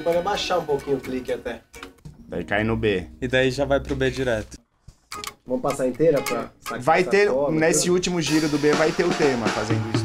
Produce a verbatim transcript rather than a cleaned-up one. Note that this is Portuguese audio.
pode abaixar um pouquinho o clique até. Daí cai no B. E daí já vai pro B direto. Vamos passar inteira pra... Vai ter, nesse último giro do B vai ter o tema fazendo isso.